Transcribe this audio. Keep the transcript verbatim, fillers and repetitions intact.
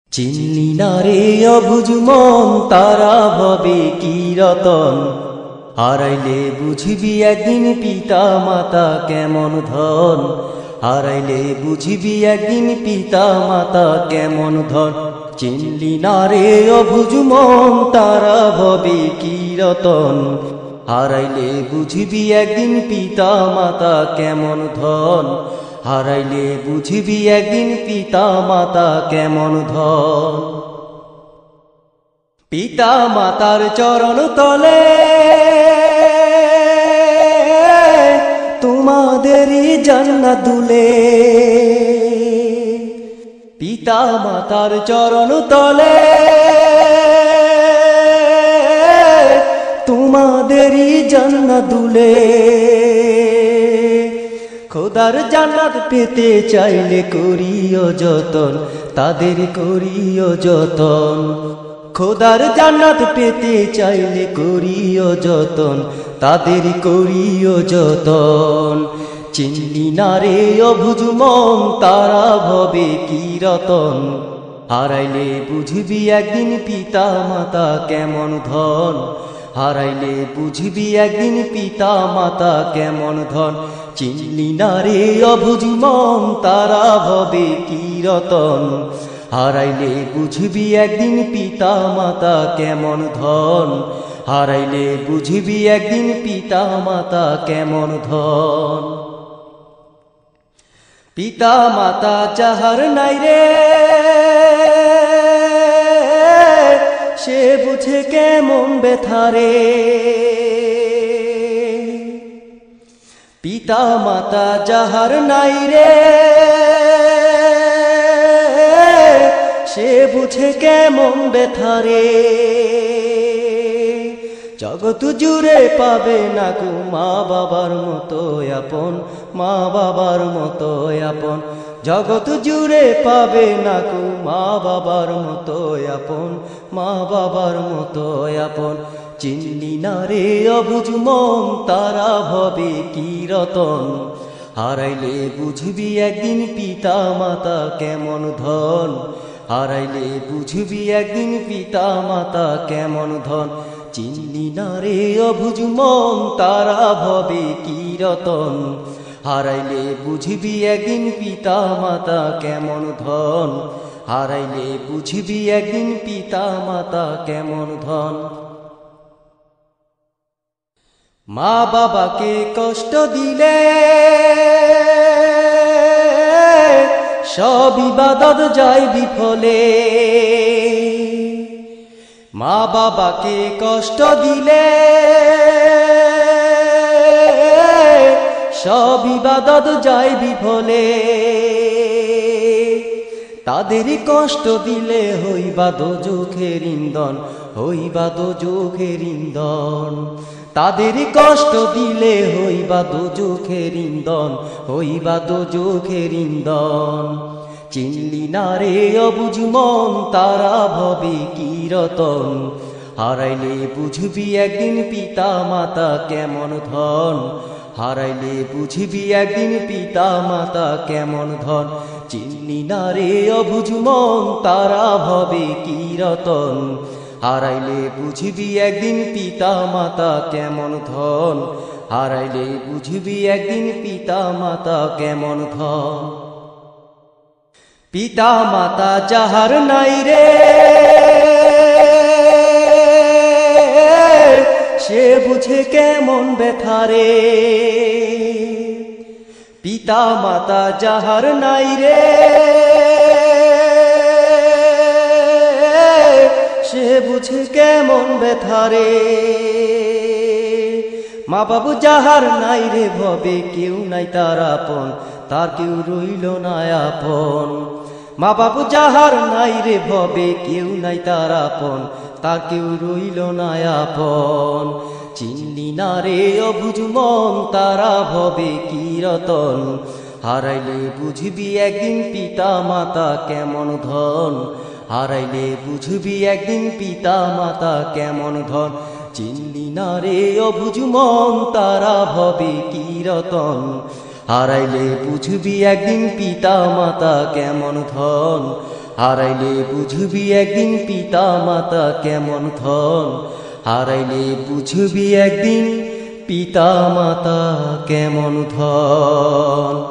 চিনলি না রে অবুঝ মন তারা ভবে কি রতন, হারাইলে বুঝবি একদিন পিতা মাতা কেমন ধন, হারাইলে বুঝবি একদিন পিতা মাতা কেমন ধন। চিনলি না রে অবুঝ মন তারা ভবে কি রতন, হারাইলে বুঝবি একদিন পিতা মাতা কেমন ধন, হারাইলে বুঝবি একদিন পিতা মাতা কেমন ধন। পিতা মাতার চরণ তলে তোমাদেরই জান্নাত দুলে, পিতা মাতার চরণ তলে তোমাদেরই জান্নাত দুলে। খোদার জান্নাত পেতে চাইলে করিও যতন, তাদের করিও যতন। খোদার জান্নাত পেতে চাইলে করিও যতন, তাদের করিও যতন। চিনলি না রে অবুঝ মন তারা ভবে কি রতন, হারাইলে বুঝবি একদিন পিতা মাতা কেমন ধন, হারাইলে বুঝবি একদিন পিতা মাতা কেমন ধন। চিনলি না রে অবুঝ মন তারা ভবে কি রতন, হারাইলে বুঝবি একদিন পিতা মাতা কেমন ধন, হারাইলে বুঝবি একদিন পিতা মাতা কেমন ধন। পিতা মাতা যাহার নাই রে সে বুঝে কেমন ব্যথা রে, পিতা মাতা যাহার নাই রে সে বুঝে কেমন ব্যথা রে। জগৎ জুড়ে পাবে না কো মা বাবার মতো আপন, মা বাবার মতো আপন। জগৎ জুড়ে পাবে না কো মা বাবার মতো আপন, মা বাবার মতো আপন। চিনলি না রে অবুঝ মন তারা ভবে কি রতন, হারাইলে বুঝবি একদিন পিতা মাতা কেমন ধন, হারাইলে বুঝবি একদিন পিতা মাতা কেমন ধন। চিনলি না রে অবুঝ মন তারা ভবে কি রতন, হারাইলে বুঝবি একদিন পিতা মাতা কেমন ধন, হারাইলে বুঝবি একদিন পিতা মাতা কেমন ধন। মা বাবাকে কষ্ট দিলে সব ইবাদত যায় বিফলে, মা বাবাকে কষ্ট দিলে সব ইবাদত যায় বিফলে। তাদের কষ্ট দিলে হইবা দোজখের ইন্ধন, হইবা দোজখের ইন্ধন। তাদের কষ্ট দিলে হইবা দোজখের ইন্ধন, হইবা দোজখের ইন্ধন। চিনলি না রে অবুঝ মন তারা ভবে কি রতন, হারাইলে বুঝবি একদিন পিতা মাতা কেমন ধন, হারাইলে বুঝবি একদিন পিতা মাতা কেমন ধন। চিনলি না রে অবুঝ মন তারা ভবে কি রতন, হারাইলে বুঝবি একদিন পিতা মাতা কেমন ধন, হারাইলে বুঝবি একদিন পিতা মাতা কেমন ধন। পিতা মাতা যাহার নাই রে সে বুঝে কেমন ব্যথা রে, পিতা মাতা যাহার নাই রে সে বুঝে কেমন ব্যথা রে। মা বাবু যাহার নাই রে ভবে কেউ নাই তার আপন, তার কেউ রইল না আপন। মা বাবু যাহার নাই রে ভবে কেউ নাই তার আপন, তার কেউ রইল না আপন। চিনলি না রে অবুঝ মন তারা ভবে কি রতন, হারাইলে বুঝবি একদিন পিতা মাতা কেমন ধন, হারাইলে বুঝবি একদিন পিতা মাতা কেমন ধন। চিনলি না রে অবুঝ মন তারা ভবে কি রতন, হারাইলে বুঝবি একদিন পিতা মাতা কেমন ধন, হারাইলে বুঝবি একদিন পিতা মাতা কেমন ধন, হারাইলে বুঝবি একদিন পিতা মাতা কেমন ধন।